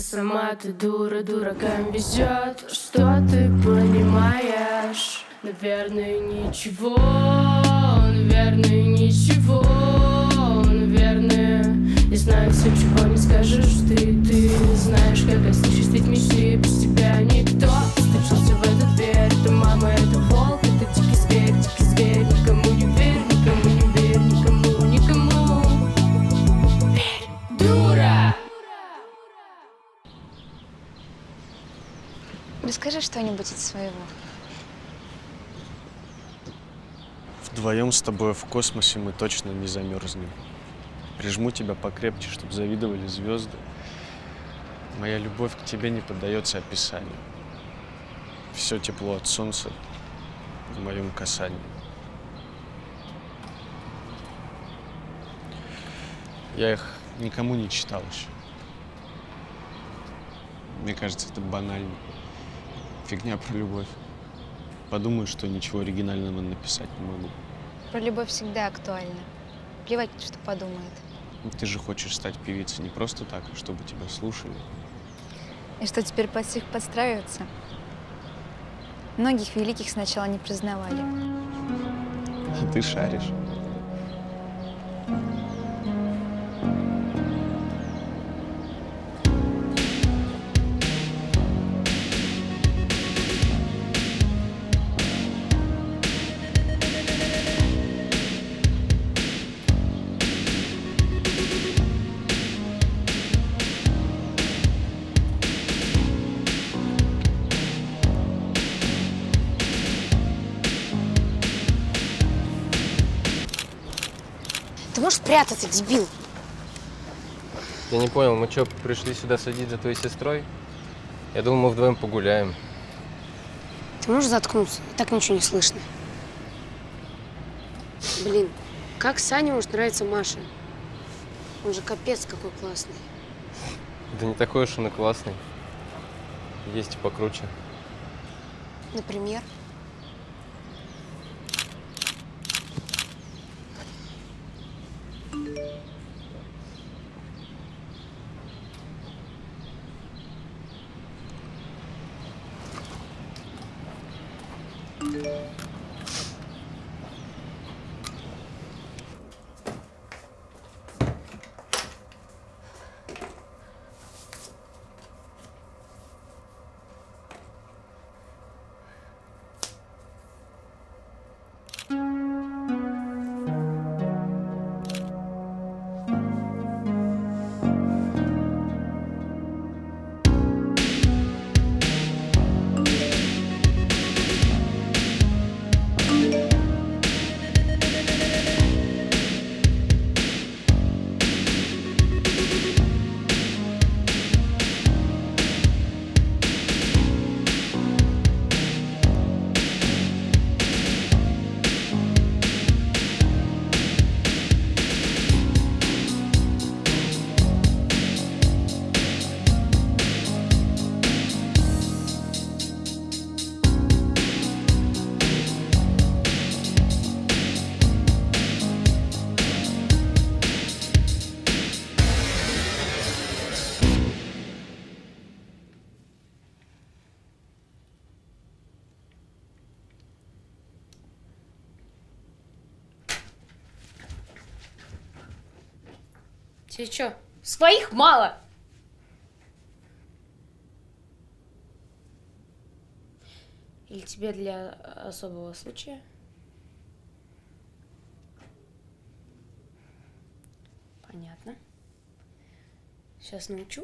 Сама ты дура, дуракам везет. Что ты понимаешь? Наверное, ничего. Наверное, ничего. Наверное, я знаю все, чего не скажешь ты. Ты знаешь, как осуществить мечты. Без тебя никто стучился в эту дверь. Это мама, это волк, это дикий зверь, дикий зверь. Никому не верь, никому не верь, никому, никому. Верь, дура! Расскажи что-нибудь из своего. Вдвоем с тобой в космосе мы точно не замерзнем. Прижму тебя покрепче, чтобы завидовали звезды. Моя любовь к тебе не поддается описанию. Все тепло от солнца в моем касании. Я их никому не читал еще. Мне кажется, это банально. Фигня про любовь. Подумаю, что ничего оригинального написать не могу. Про любовь всегда актуальна. Плевать, что подумает. Ты же хочешь стать певицей не просто так, а чтобы тебя слушали. И что теперь под всех подстраиваться? Многих великих сначала не признавали. А ты шаришь. Ты можешь прятаться, дебил? Я не понял, мы что, пришли сюда следить за твоей сестрой? Я думал, мы вдвоем погуляем. Ты можешь заткнуться? И так ничего не слышно. Блин, как Сане может нравиться Маша? Он же капец какой классный. Да не такой уж он и классный. Есть и покруче. Например? Тебе что, своих мало? Или тебе для особого случая? Понятно. Сейчас научу.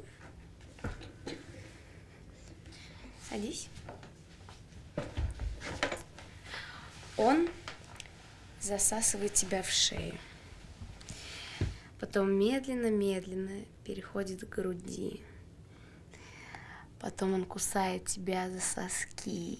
Садись. Он засасывает тебя в шею. Потом медленно-медленно переходит к груди. Потом он кусает тебя за соски.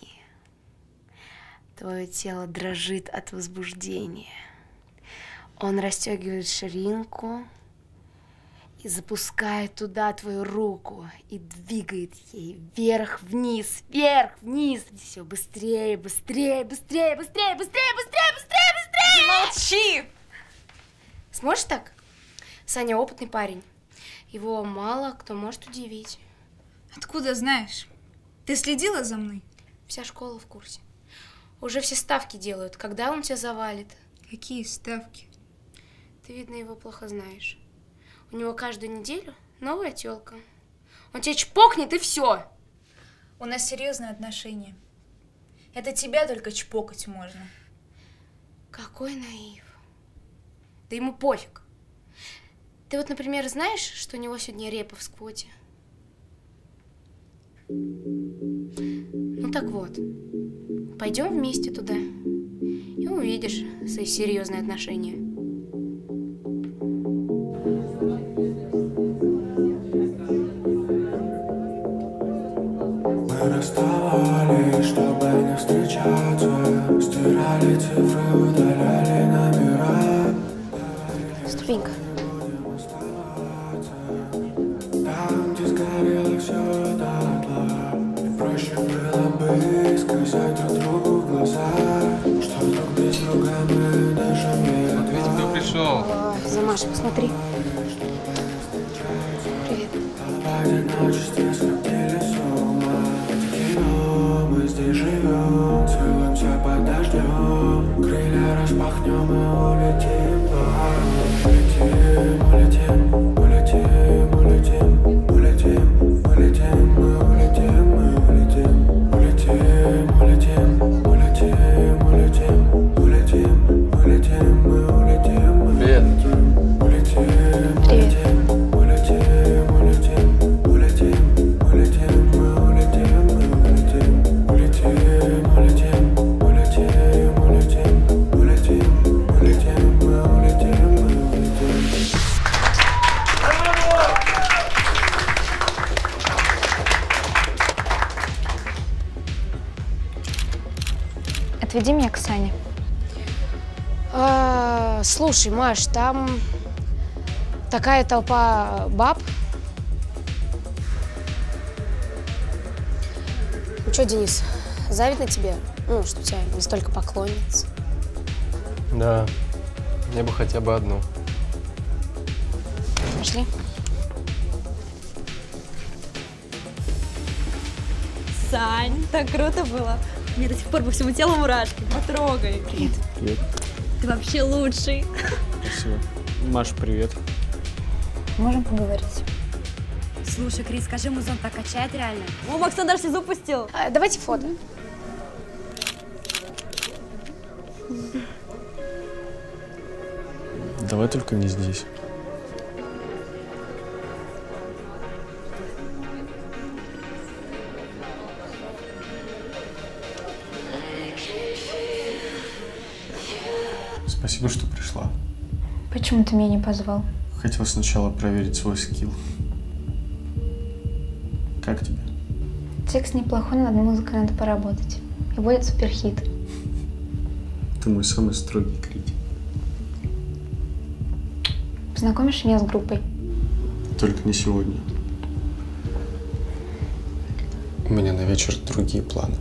Твое тело дрожит от возбуждения. Он расстегивает ширинку и запускает туда твою руку и двигает ей вверх-вниз, вверх-вниз. Все быстрее, быстрее, быстрее, быстрее, быстрее, быстрее, быстрее, быстрее! Молчи! Сможешь так? Саня опытный парень. Его мало кто может удивить. Откуда знаешь? Ты следила за мной? Вся школа в курсе. Уже все ставки делают, когда он тебя завалит. Какие ставки? Ты, видно, его плохо знаешь. У него каждую неделю новая тёлка. Он тебя чпокнет и все. У нас серьезные отношения. Это тебя только чпокать можно. Какой наив. Да ему пофиг. Ты вот, например, знаешь, что у него сегодня репа в сквоте? Ну так вот, пойдем вместе туда и увидишь свои серьезные отношения. Мы расставались, чтобы не встречаться. Стирали цифры, удаляли номера. Ступенька. Там, где сгорело все дотла, и проще было бы сказать друг другу в глаза, что друг без друга мы дышим мир. Ведь кто пришел? За Машей, посмотри. Привет. В одиночестве сходили с ума. Это кино, мы здесь живем, целуемся под дождем. Крылья распахнем и улетим. Улетим, улетим, улетим, улетим, улетим, улетим, мы улетим, мы улетим, улетим, улетим, улетим, улетим, улетим, улетим, мы улетим, мы Привет. улетим, Привет. улетим, улетим, улетим, улетим, мы улетим, мы улетим, улетим, улетим, улетим, улетим, улетим, улетим, мы улетим, мы улетим. Отведи меня к Сане. Слушай, Маш, там такая толпа баб. Ну что, Денис, завидно тебе? Ну, что у тебя не столько поклонниц. Да, мне бы хотя бы одну. Пошли. Сань, так круто было. Мне до сих пор по всему телу мурашки. Потрогай. Привет. Привет. Ты вообще лучший. Спасибо. Маш, привет. Можем поговорить? Слушай, Крис, скажи, музон так качает реально. О, Максон даже слезу пустил. Давайте фото. Давай только не здесь. Спасибо, что пришла. Почему ты меня не позвал? Хотел сначала проверить свой скилл. Как тебе? Текст неплохой, но над музыкой надо поработать. И будет суперхит. Ты мой самый строгий критик. Познакомишь меня с группой? Только не сегодня. У меня на вечер другие планы.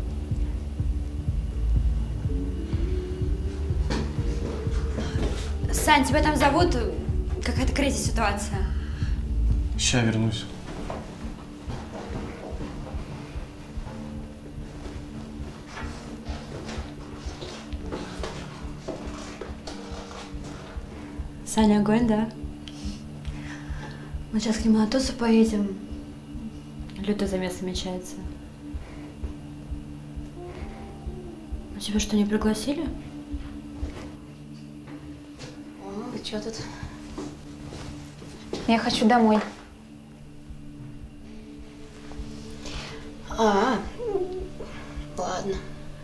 Сань, тебя там зовут? Какая-то крейзи ситуация. Ща вернусь. Саня, огонь, да? Мы сейчас к нему на тусу поедем. Лютый замес намечается. А тебя что, не пригласили? Ты что тут? Я хочу домой. Ладно.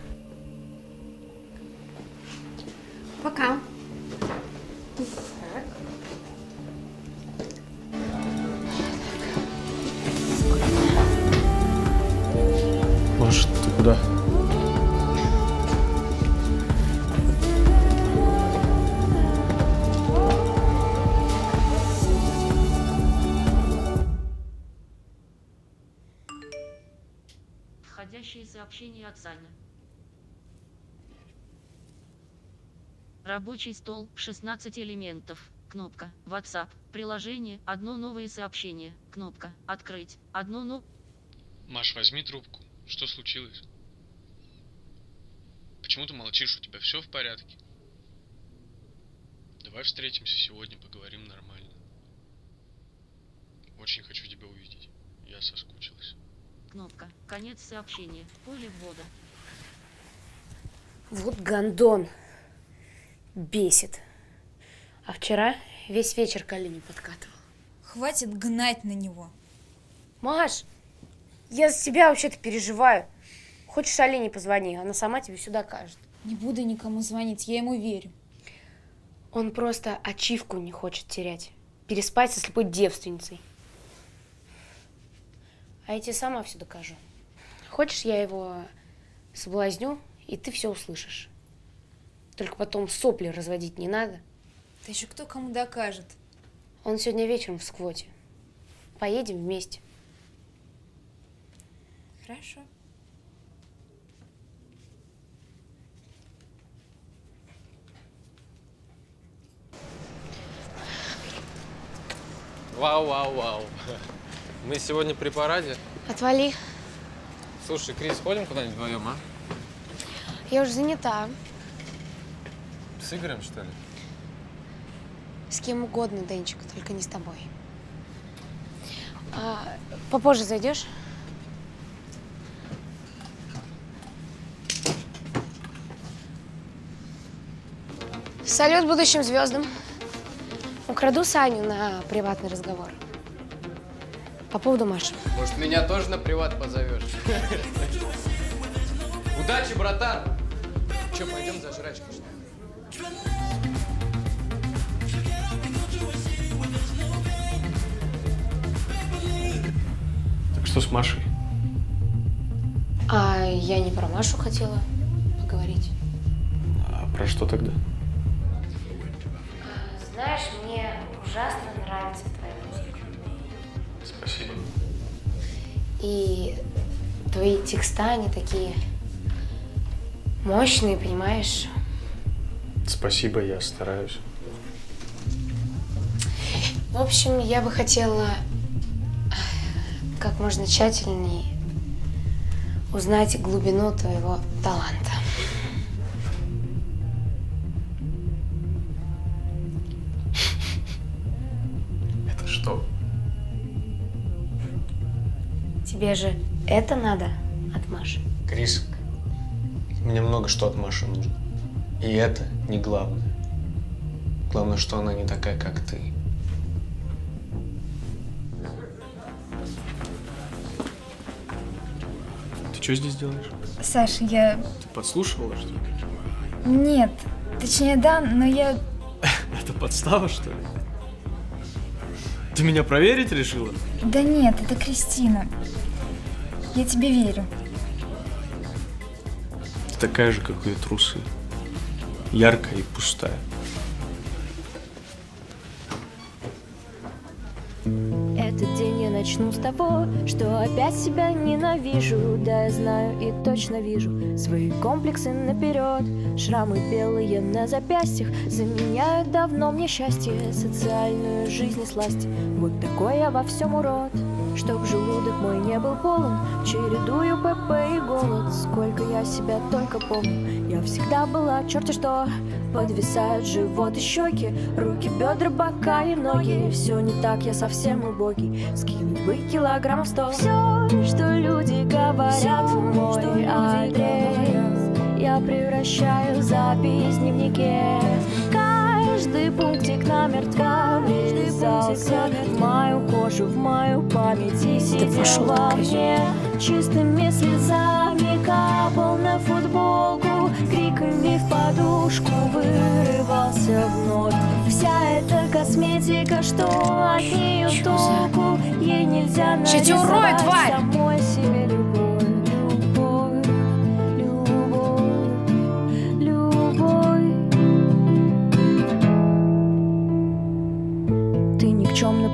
Пока. Маш, ты куда? Входящие сообщения от Сани. Рабочий стол, 16 элементов. Кнопка. WhatsApp. Приложение. Одно новое сообщение. Кнопка. Открыть. Одно Маш, возьми трубку. Что случилось? Почему ты молчишь? У тебя все в порядке? Давай встретимся сегодня, поговорим нормально. Очень хочу тебя увидеть. Я соскучилась. Кнопка. Конец сообщения. Поле ввода. Вот гондон. Бесит. А вчера весь вечер к Алине подкатывал. Хватит гнать на него. Маш, я за тебя вообще-то переживаю. Хочешь, Алине позвони, она сама тебе все докажет. Не буду никому звонить, я ему верю. Он просто ачивку не хочет терять. Переспать со слепой девственницей. А я тебе сама все докажу. Хочешь, я его соблазню, и ты все услышишь. Только потом сопли разводить не надо. Да еще кто кому докажет? Он сегодня вечером в сквоте. Поедем вместе. Хорошо. Вау. Мы сегодня при параде. Отвали. Слушай, Крис, ходим куда-нибудь вдвоем, а? Я уже занята. С Игорем, что ли? С кем угодно, Денчик, только не с тобой. Попозже зайдешь? Салют будущим звездам. Украду Саню на приватный разговор. По поводу Маши. Может, меня тоже на приват позовешь? Удачи, братан! Че, пойдем за жрачкой, что ли? Так что с Машей? А я не про Машу хотела поговорить. А про что тогда? Знаешь, мне ужасно нравится твоя музыка. Спасибо. И твои текста, они такие мощные, понимаешь? Спасибо, я стараюсь. В общем, я бы хотела как можно тщательнее узнать глубину твоего таланта. Это что? Тебе же это надо от Маши? Крис, мне много что от Маши нужно. И это не главное. Главное, что она не такая, как ты. Ты что здесь делаешь? Саша, я... Ты подслушивала, что ли? Нет, точнее, да, но я... Это подстава, что ли? Ты меня проверить решила? Да нет, это Кристина. Я тебе верю. Ты такая же, как ее трусы. Яркая и пустая. Этот день я начну с того, что опять себя ненавижу. Да, я знаю и точно вижу свои комплексы наперед. Шрамы белые на запястьях заменяют давно мне счастье, социальную жизнь и сласть. Вот такой я во всем урод. Чтоб желудок мой не был полон, чередую ПП и голод. Сколько я себя только помню, я всегда была черти что. Подвисают живот и щеки, руки, бедра, бока и ноги. Все не так, я совсем убогий. Скинуть бы килограммов 100. Все, что люди говорят в мой адрес, я превращаю в запись в дневнике. Каждый пунктик намертво врезался в мою кожу, в мою память и сидел во мне. Чистыми слезами капал на футболку, криками в подушку вырывался вновь. Вся эта косметика, что от нее толку, ей нельзя нарисовать самой себе любовь.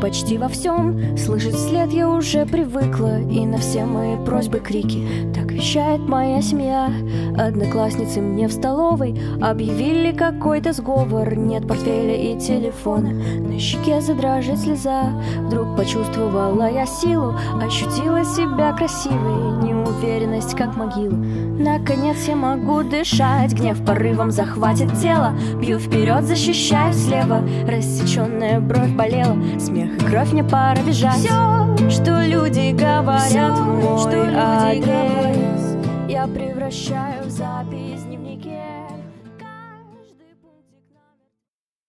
почти во всем. Слышать вслед я уже привыкла, и на все мои просьбы крики. Так вещает моя семья. Одноклассницы мне в столовой объявили какой-то сговор. Нет портфеля и телефона, на щеке задрожит слеза. Вдруг почувствовала я силу, ощутила себя красивой. Неуверенность как могила. Наконец я могу дышать, гнев порывом захватит тело. Бью вперед, защищаю слева, рассеченная бровь болела. Смех и кровь, мне пора бежать. Все, что люди говорят, мой адрес, я превращаю в запись в дневнике.